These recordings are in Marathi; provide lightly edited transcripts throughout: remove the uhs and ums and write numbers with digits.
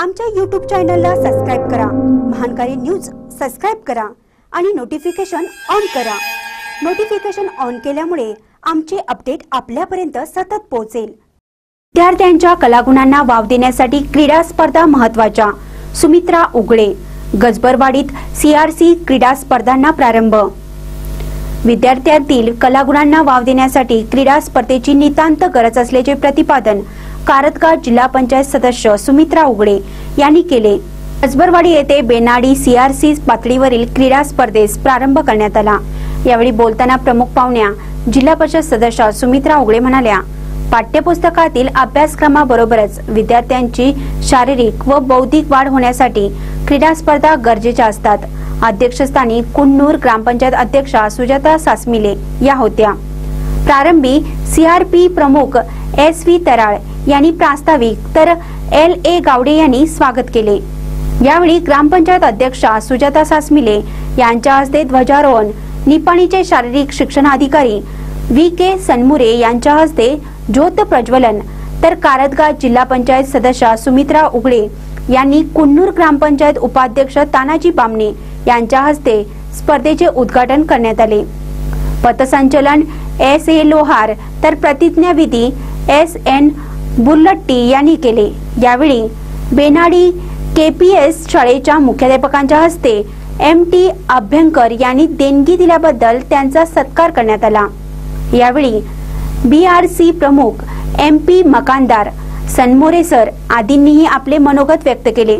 आमच्या YouTube चॅनलला सबस्क्राइब करा, महानकारी न्यूज सबस्क्राइब करा आणि नोटिफिकेशन ऑन करा। नोटिफिकेशन ऑन केल्यामुळे आमचे अपडेट आपल्यापर्यंत सतत पोहोचेल। विद्यार्थ्यांच्या कलागुणांना वाव देण्यासाठी क्रीडा स्पर्धा महत्त्वाच्या। सुमित्रा उगळे, गजबरवाडीत CRC क्रीडा स्पर्धांना प्रारंभ। विद्यार्थ्यांतील कलागुणांना वाव देण्यासाठी क्रीडा स्पर्धेची नितांत गरज असल्याचे प्रतिपादन कारतगाव जिल्हा पंचायत सदस्य सुमित्रा उगळे यांनी केले। गजबरवाडी येथे बेनाडी CRC पातळीवरील क्रीडा स्पर्धेस प्रारंभ करण्यात आला। यावेळी बोलताना प्रमुख पाहुण्या जिल्हा परिषद सदस्य सुमित्रा उगळे म्हणाल्या, पाठ्यपुस्तकातील अभ्यासक्रमाबरोबरच विद्यार्थ्यांची शारीरिक व बौद्धिक वाढ होण्यासाठी क्रीडा स्पर्धा गरजेच्या असतात। अध्यक्षस्थानी कुन्नूर ग्रामपंचायत अध्यक्षा सुजाता सासमिले या होत्या। प्रारंभी CRP प्रमुख SV तराळ यांनी प्रास्ताविक तर LA गावडे यांनी स्वागत केले। यावेळी ग्रामपंचायत अध्यक्षा सुजाता सासमिले यांच्या हस्ते ध्वजारोहण, निपाणीचे शारीरिक शिक्षण अधिकारी VK सनमुरे यांच्या हस्ते ज्योत प्रज्वलन, तर कारतगाव जिल्हा पंचायत सदस्य सुमित्रा उगळे यांनी कुन्नूर ग्रामपंचायत उपाध्यक्ष तानाजी बामणे यांच्या हस्ते स्पर्धेचे उद्घाटन करण्यात आले। पथसंचलन SA लोहार तर प्रतिज्ञाविधी SN बुल्लट्टी यांनी केले। यावेळी बेनाडी KPS शाळेच्या मुख्याध्यापकांच्या हस्ते MT अभ्यंकर यांनी देणगी दिल्याबद्दल त्यांचा सत्कार करण्यात आला। यावेळी BRC प्रमुख MP मकानदार, सनमोरे सर आदींनीही आपले मनोगत व्यक्त केले।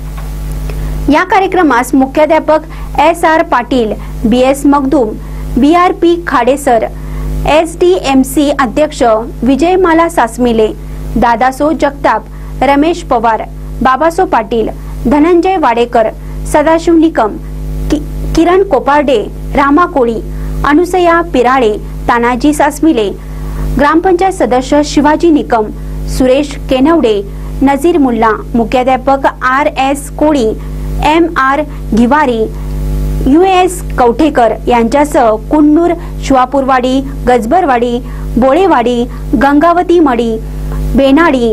या कार्यक्रमास मुख्याध्यापक SR Patil, BS Magdum, BRP Khade sir, SDMC अध्यक्ष विजयमाला सासमिले, दादासो जगताप, रमेश पवार, बाबासो पाटील, धनंजय वाडेकर, सदाशिव निकम, किरण कोपार्डे, रामा कोळी, अनुसया पिराळे, तानाजी सासमिले, ग्रामपंचायत सदस्य शिवाजी निकम, सुरेश केनवडे, नजीर मुल्ला, मुख्याध्यापक RS कोळी, MR घिवारी, US कवठेकर यांच्यासह कुन्नूर, शिवापूरवाडी, गजबरवाडी, बोळेवाडी, गंगावती मडी, बेनाडी,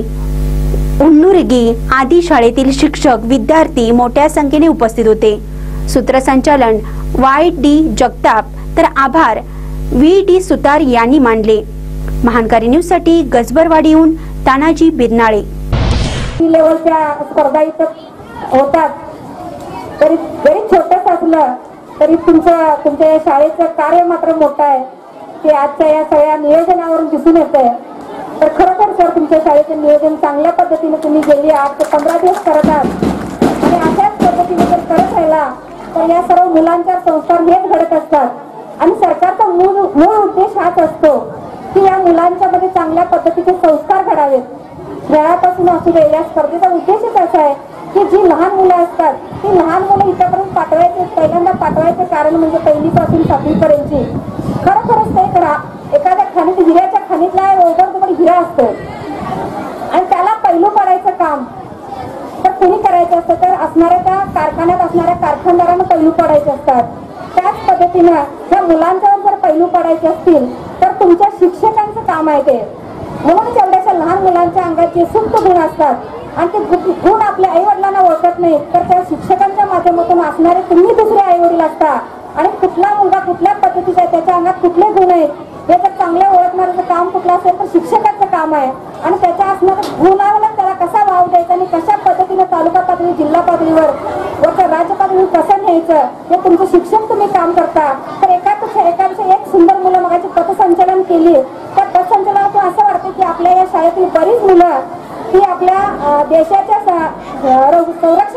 उन्नुरगी आदी शाळेतील शिक्षक, विद्यार्थी मोठ्या संख्येने उपस्थित होते। सूत्रसंचालन YD जगताप तर आभार VD सुतार यांनी मानले। महानकारी न्यूज साठी गजबरवाडीहून तानाजी बिरनाळे। लेवलच्या स्पर्धा इथं होतात, तरी जरी छोटंच असलं तरी तुमच्या शाळेचं कार्य मात्र मोठं आहे ते आजच्या या सगळ्या नियोजनावरून दिसून येतंय। तर खरोखर सर तुमच्या शाळेचं नियोजन चांगल्या पद्धतीने तुम्ही गेली 8 ते 15 दिवस करत आहात आणि अशाच पद्धतीने जर करत राहिला तर या सर्व मुलांच्या संस्कार हेच घडत असतात आणि सरकारचा मूळ उद्देश हाच असतो की या मुलांच्या मध्ये चांगल्या पद्धतीचे संस्कार घडावेत। खेळापासून असू दे, या स्पर्धेचा उद्देशच असा आहे की जी लहान मुलं असतात ती लहान मुलं इथपर्यंत पाठवायचे, पहिल्यांदा पाठवायचे कारण म्हणजे 1ली पासून 7वी पर्यंतची खरोखरच ते एखाद्या खाणीत हिऱ्याच्या खाणीतला ओघडदोबड हिरा असतो आणि त्याला पैलू पडायचं काम तर कुणी करायचं असतं तर असणाऱ्या त्या कारखान्यात असणाऱ्या कारखानदारांना पैलू पडायचे असतात। त्याच पद्धतीनं ह्या मुलांच्यावर जर पैलू पडायचे असतील तर तुमच्या शिक्षकांचं काम आहे ते। म्हणूनच एवढ्याशा लहान मुलांच्या अंगात जे सुप्त गुण असतात आणि ते गुण आपल्या आई वडिलांना ओळखत नाही तर त्या शिक्षकांच्या माध्यमातून असणारे तुम्ही दुसरे आई वडील असता आणि कुठला मुलगा कुठल्या पद्धतीचा आहे, त्याच्या अंगात कुठले गुण आहेत याचं चांगले ओळखणारं काम कुठलं असेल तर शिक्षकाचं काम आहे आणि त्याच्या असणाऱ्या गुणाला त्याला कसा वाव द्यायचा आणि कशा पद्धतीने तालुका पातळी, जिल्हा पातळीवर व राज्य पातळीवर कसं न्यायचं हे तुमचं शिक्षण तुम्ही काम करता। तर एकापेक्षा एक सुंदर मुलं मगाची पथसंचलन केली, त्या पथसंचलनातून असं वाटतं की आपल्या या शाळेतील बरीच मुलं ही आपल्या देशाच्या